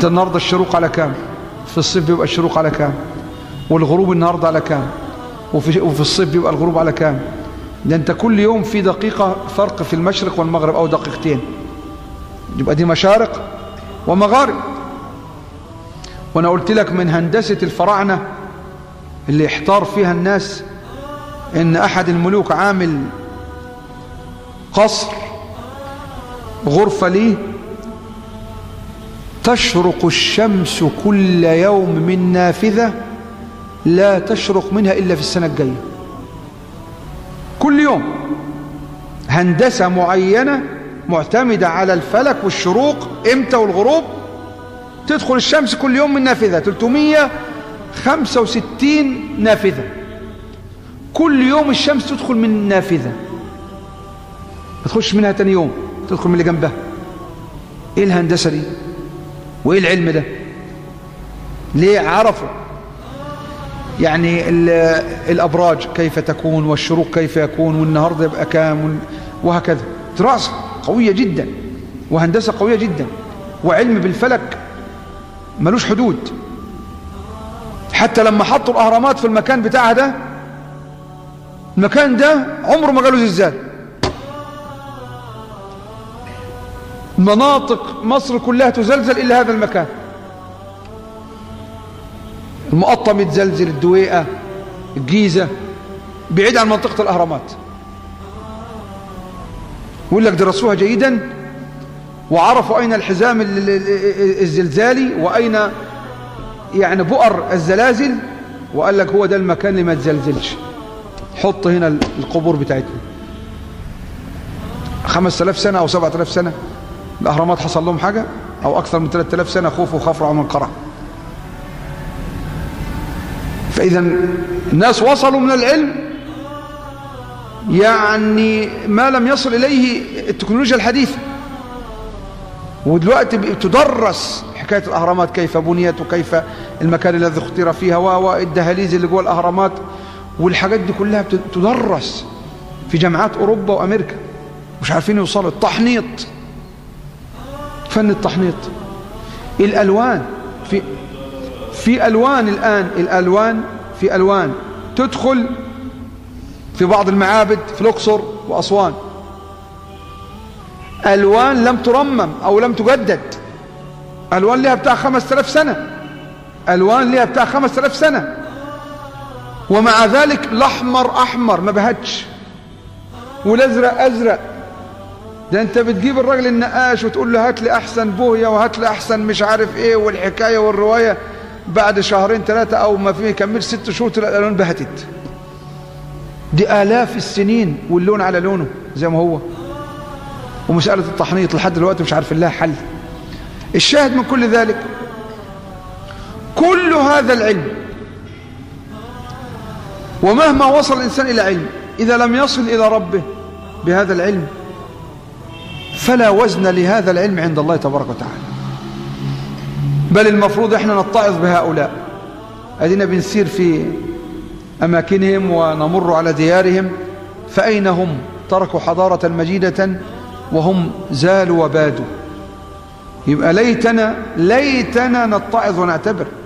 انت النهاردة الشروق على كام؟ في الصيف بيبقى الشروق على كام؟ والغروب النهاردة على كام؟ وفي الصيف بيبقى الغروب على كام؟ ده انت كل يوم في دقيقة فرق في المشرق والمغرب او دقيقتين، يبقى دي مشارق ومغارب. وانا قلت لك من هندسة الفراعنة اللي احتار فيها الناس ان احد الملوك عامل قصر غرفة ليه تشرق الشمس كل يوم من نافذة لا تشرق منها إلا في السنة الجاية. كل يوم هندسة معينة معتمدة على الفلك والشروق امتى والغروب. تدخل الشمس كل يوم من نافذة 365 نافذة، كل يوم الشمس تدخل من نافذة، ما تخش منها تاني يوم، تدخل من اللي جنبها. ايه الهندسة دي وايه العلم ده؟ ليه عرفوا يعني الابراج كيف تكون والشروق كيف يكون والنهارده يبقى كام وهكذا. دراسة قوية جدا وهندسة قوية جدا وعلم بالفلك ملوش حدود. حتى لما حطوا الاهرامات في المكان بتاعها ده، المكان ده عمره ما جاله زلزال. مناطق مصر كلها تزلزل إلا هذا المكان. المقطم يتزلزل، الدويقة، الجيزة، بعيد عن منطقة الأهرامات. يقول لك درسوها جيدا وعرفوا أين الحزام الزلزالي وأين يعني بؤر الزلازل، وقال لك هو ده المكان اللي ما تزلزلش. حط هنا القبور بتاعتنا 5000 سنة أو 7000 سنة الأهرامات حصل لهم حاجة، أو أكثر من 3000 سنة خوفوا وخفرعوا من قرع. فإذا الناس وصلوا من العلم يعني ما لم يصل إليه التكنولوجيا الحديثة. ودلوقتي تدرس حكاية الأهرامات كيف بنيت وكيف المكان الذي اختير فيها والدهاليز اللي جوه الأهرامات والحاجات دي كلها تدرس في جامعات أوروبا وأمريكا. مش عارفين يوصلوا. التحنيط، فن التحنيط، الألوان، في ألوان الآن، الألوان في ألوان تدخل في بعض المعابد في الأقصر وأسوان، ألوان لم ترمم أو لم تجدد، ألوان لها بتاع 5000 سنة، ألوان لها بتاع 5000 سنة، ومع ذلك الأحمر أحمر ما بهتش والأزرق أزرق. ده انت بتجيب الراجل النقاش وتقول له هات لي احسن بوهيه وهات لي احسن مش عارف ايه والحكايه والروايه، بعد شهرين ثلاثه او ما فيه يكمل 6 شهور تلاقي الالوان بهتت. دي آلاف السنين واللون على لونه زي ما هو. ومساله التحنيط لحد دلوقتي مش عارف لها حل. الشاهد من كل ذلك كل هذا العلم، ومهما وصل الانسان الى علم اذا لم يصل الى ربه بهذا العلم فلا وزن لهذا العلم عند الله تبارك وتعالى. بل المفروض احنا نتعظ بهؤلاء. ادينا بنسير في اماكنهم ونمر على ديارهم، فاين هم؟ تركوا حضارة مجيدة وهم زالوا وبادوا. يبقى ليتنا نتعظ ونعتبر.